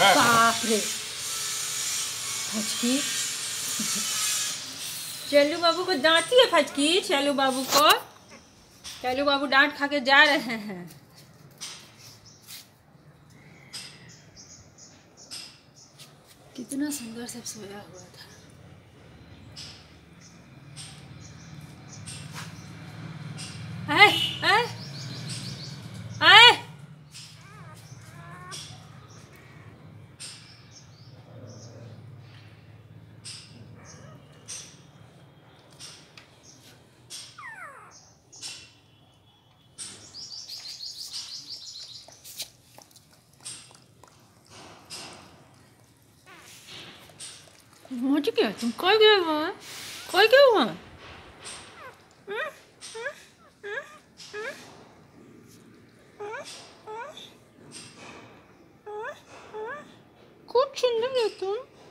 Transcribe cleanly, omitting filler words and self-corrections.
बाप रे फचकी। चलू बाबू को डांटी है फचकी। चलू बाबू को, चलू बाबू डांट खा के जा रहे हैं। कितना सुंदर सब सोया हुआ था। आए आए आए मुझे क्या, तुम कहाँ गए वहाँ, कहाँ गए वहाँ? कुछ नहीं है तुम।